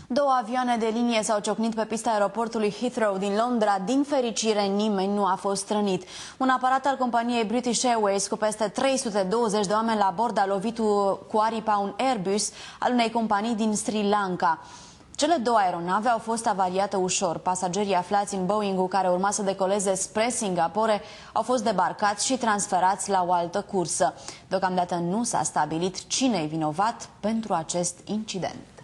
Două avioane de linie s-au ciocnit pe pista aeroportului Heathrow din Londra. Din fericire, nimeni nu a fost rănit. Un aparat al companiei British Airways cu peste 320 de oameni la bord a lovit cu aripa un Airbus al unei companii din Sri Lanka. Cele două aeronave au fost avariate ușor. Pasagerii aflați în Boeing-ul care urma să decoleze spre Singapore au fost debarcați și transferați la o altă cursă. Deocamdată nu s-a stabilit cine e vinovat pentru acest incident.